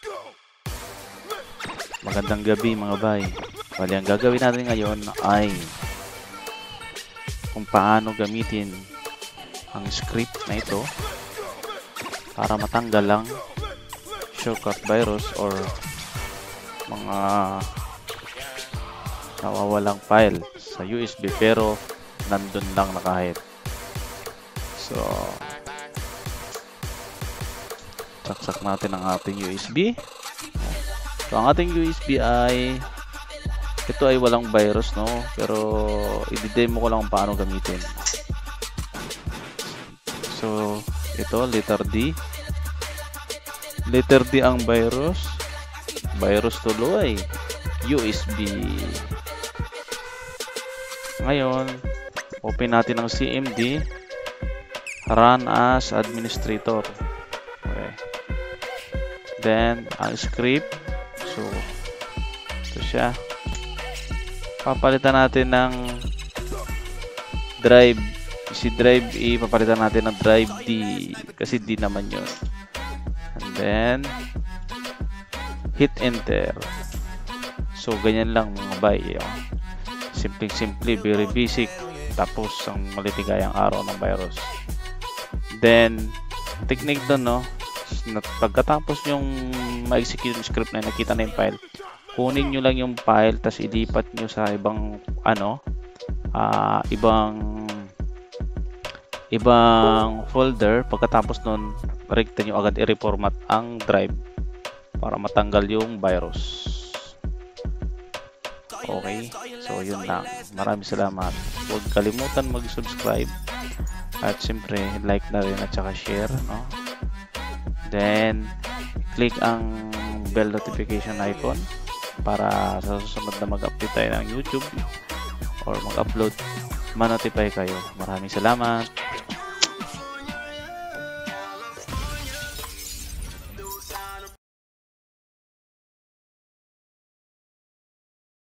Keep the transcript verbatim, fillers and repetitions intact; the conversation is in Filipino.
Magandang gabi mga bay. Bali, ang gagawin natin ngayon ay kung paano gamitin ang script na ito para matanggal lang shortcut virus or mga nawawalang file sa U S B pero nandun lang nakahit. So, saksak natin ang ating U S B. So, ang ating U S B ay ito ay walang virus, no? Pero i-demo ko lang paano gamitin. So, ito letter D. Letter D ang virus. Virus tuloy. U S B. Ngayon, open natin ang C M D. Run as administrator. Okay. Then, ang script. So, ito siya. Papalitan natin ng drive. Si drive E, papalitan natin ng drive D. Kasi D naman yun. And then, hit enter. So, ganyan lang mga bay. Simple-simple, very basic. Tapos, ang malitigayang araw ng virus. Then, technique doon, no? Pagkatapos yung ma-execute yung script na nakita na yung file, kunin nyo lang yung file tas ilipat nyo sa ibang ano uh, ibang ibang folder. Pagkatapos nun, rekta nyo agad i-reformat ang drive para matanggal yung virus. Okay, so yun lang. Maraming salamat. Huwag kalimutan mag-subscribe at siyempre like na rin at saka share, no? Then, click ang bell notification icon para sa susunod na mag-update tayo ng YouTube or mag-upload, ma-notify kayo. Maraming salamat.